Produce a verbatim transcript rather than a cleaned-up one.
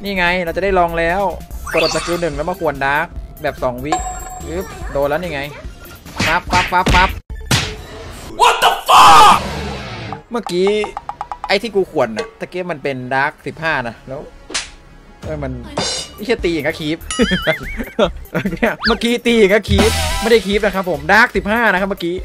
นี่ไงเราจะได้ลองแล้วกดสกิลหนึ่งแล้วมาขวนดาร์กแบบสองวิปึ๊บโดนแล้วนี่ไงปั๊บปั๊บปั๊บปั๊บ What the fuck เมื่อกี้ไอ้ที่กูขวนน่ะตะเกียบมันเป็นดาร์กสิบห้านะแล้วเออมันไม่ใช่ตีอย่างก็คีฟ เมื่อกี้ตีอย่างก็คีฟไม่ได้คีฟนะครับผมดาร์กสิบห้านะครับเมื่อกี้